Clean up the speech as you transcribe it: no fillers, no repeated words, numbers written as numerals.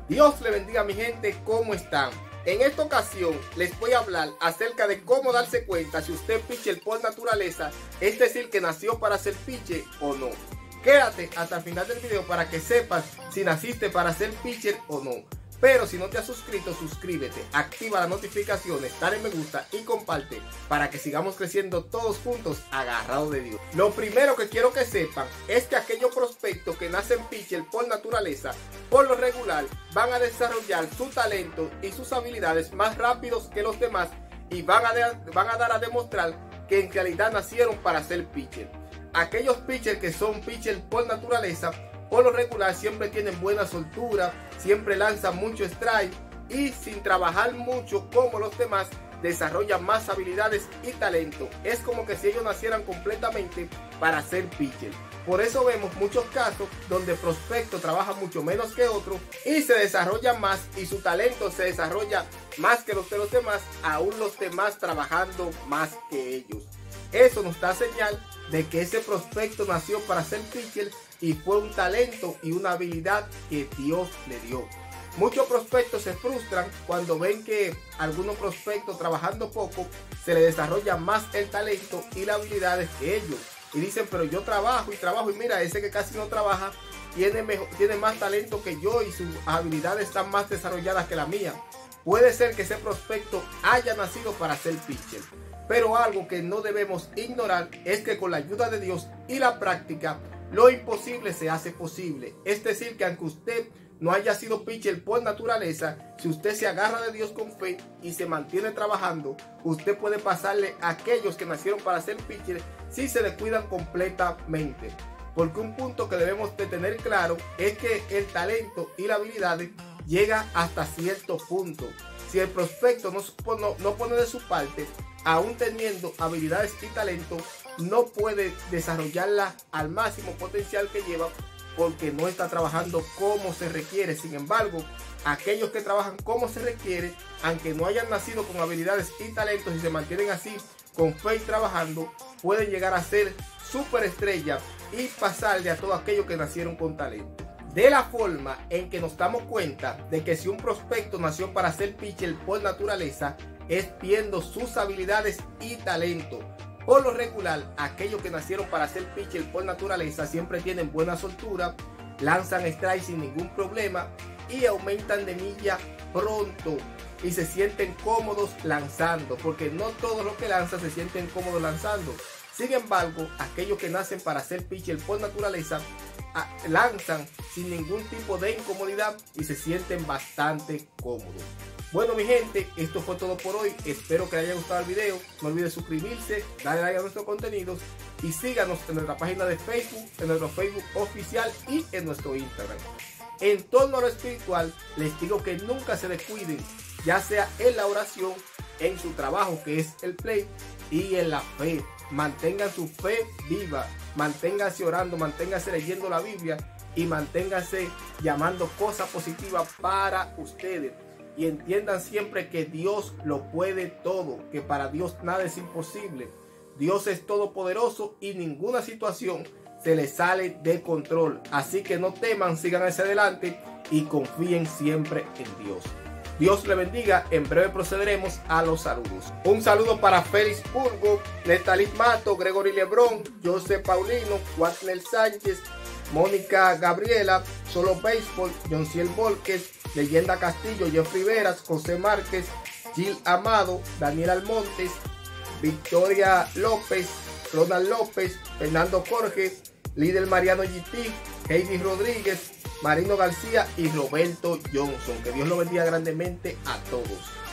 Dios le bendiga, mi gente, ¿cómo están? En esta ocasión les voy a hablar acerca de cómo darse cuenta si usted es pitcher por naturaleza, es decir, que nació para ser pitcher o no. Quédate hasta el final del video para que sepas si naciste para ser pitcher o no. Pero si no te has suscrito, suscríbete, activa las notificaciones, dale me gusta y comparte para que sigamos creciendo todos juntos agarrados de Dios. Lo primero que quiero que sepan es que aquellos prospectos que nacen pitcher por naturaleza, por lo regular, van a desarrollar su talento y sus habilidades más rápidos que los demás y van a dar a demostrar que en realidad nacieron para ser pitcher. Aquellos pitchers que son pitcher por naturaleza, por lo regular siempre tienen buena soltura, siempre lanzan mucho strike y sin trabajar mucho como los demás desarrollan más habilidades y talento. Es como que si ellos nacieran completamente para ser pitcher. Por eso vemos muchos casos donde prospecto trabaja mucho menos que otro y se desarrolla más y su talento se desarrolla más que los de los demás, aún los demás trabajando más que ellos. Eso nos da señal de que ese prospecto nació para ser pitcher y fue un talento y una habilidad que Dios le dio. Muchos prospectos se frustran cuando ven que algunos prospectos trabajando poco se les desarrolla más el talento y las habilidades que ellos. Y dicen, pero yo trabajo y mira, ese que casi no trabaja tiene más talento que yo y sus habilidades están más desarrolladas que la mía. Puede ser que ese prospecto haya nacido para ser pitcher. Pero algo que no debemos ignorar es que con la ayuda de Dios y la práctica, lo imposible se hace posible. Es decir, que aunque usted no haya sido pitcher por naturaleza, si usted se agarra de Dios con fe y se mantiene trabajando, usted puede pasarle a aquellos que nacieron para ser pitcher si se descuidan completamente. Porque un punto que debemos de tener claro es que el talento y la habilidad llega hasta cierto punto. Si el prospecto no pone de su parte, aún teniendo habilidades y talento, no puede desarrollarla al máximo potencial que lleva porque no está trabajando como se requiere. Sin embargo, aquellos que trabajan como se requiere, aunque no hayan nacido con habilidades y talentos y se mantienen así con fe y trabajando, pueden llegar a ser superestrellas y pasarle a todos aquellos que nacieron con talento. De la forma en que nos damos cuenta de que si un prospecto nació para ser pitcher por naturaleza, es viendo sus habilidades y talento. Por lo regular, aquellos que nacieron para ser pitcher por naturaleza siempre tienen buena soltura, lanzan strike sin ningún problema y aumentan de milla pronto y se sienten cómodos lanzando, porque no todos los que lanzan se sienten cómodos lanzando. Sin embargo, aquellos que nacen para ser pitcher por naturaleza lanzan sin ningún tipo de incomodidad y se sienten bastante cómodos. Bueno, mi gente, esto fue todo por hoy. Espero que les haya gustado el video. No olviden suscribirse, darle like a nuestros contenidos y síganos en nuestra página de Facebook, en nuestro Facebook oficial y en nuestro Instagram. En torno a lo espiritual, les digo que nunca se descuiden, ya sea en la oración, en su trabajo que es el play y en la fe. Mantengan su fe viva, manténganse orando, manténganse leyendo la Biblia y manténganse llamando cosas positivas para ustedes. Y entiendan siempre que Dios lo puede todo, que para Dios nada es imposible. Dios es todopoderoso y ninguna situación se le sale de control. Así que no teman, sigan hacia adelante y confíen siempre en Dios. Dios le bendiga. En breve procederemos a los saludos. Un saludo para Félix Burgo, Netalit Mato, Gregory Lebrón, José Paulino, Watnel Sánchez, Mónica Gabriela, Solo Béisbol, Jonciel Volquez, Leyenda Castillo, Jeffrey Veras, José Márquez, Gil Amado, Daniel Almontes, Victoria López, Ronald López, Fernando Jorge, Líder Mariano GT, Heidi Rodríguez, Marino García y Roberto Johnson. Que Dios lo bendiga grandemente a todos.